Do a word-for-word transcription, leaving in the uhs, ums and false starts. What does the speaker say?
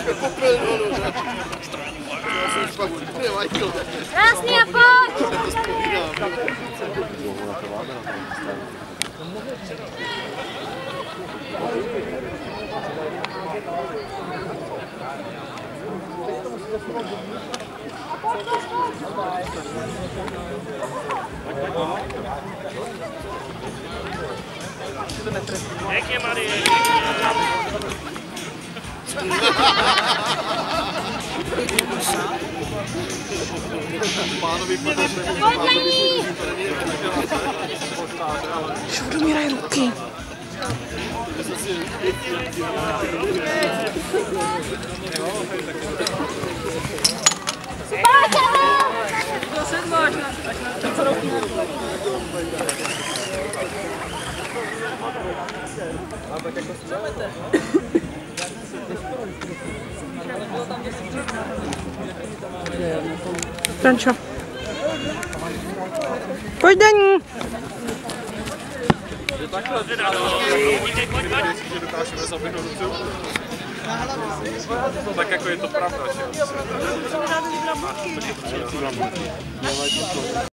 Krásný a pojď! Pěkně, Marie! Pojď na ní! Všude míraj ruky. Frančo. Pojď do ní. Tak jako je to pravda, že?